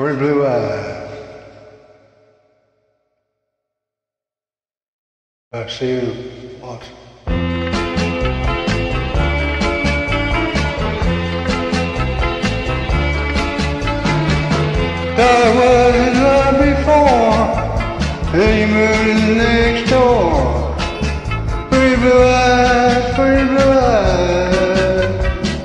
Pretty blue eyes. I see you watching. I was in love before, then you moved in next door. Pretty blue eyes, pretty blue eyes.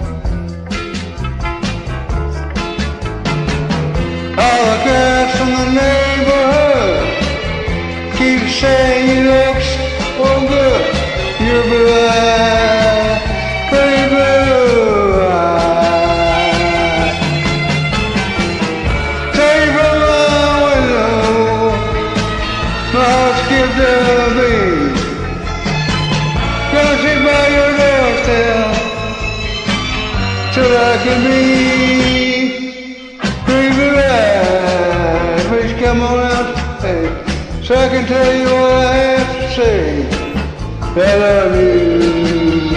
All the girls from the neighborhood keep saying you look so good. You're blue eyes, pretty blue eyes. Take from my window, my heart skipped a beat. Gonna sit by your doorstep till I can be pretty blue eyes. Please come on out, hey, so I can tell you what I have to say. I love you,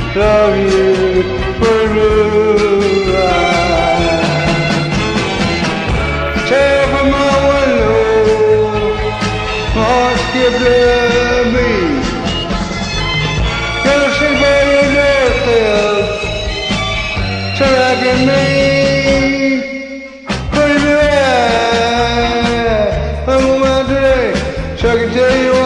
pretty blue eyes. Tear from my window, my heart skipped a beat. Gonna sit by your doorstep till I can meet pretty blue eyes. I'm going out today so I can tell you